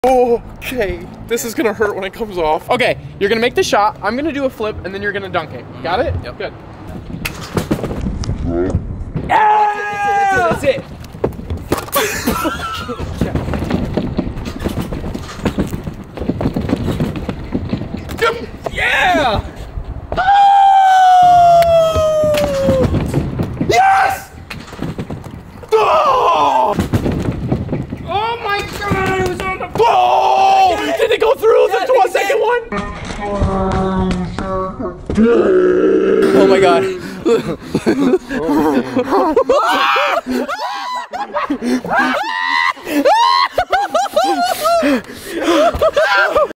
Okay, this is gonna hurt when it comes off. Okay, you're gonna make the shot. I'm gonna do a flip, and then you're gonna dunk it. Got it? Yep. Good. That's it. Yeah! Yes! Oh! Oh my god, it was on the Oh! Did it go through the 2-second one? Oh my god.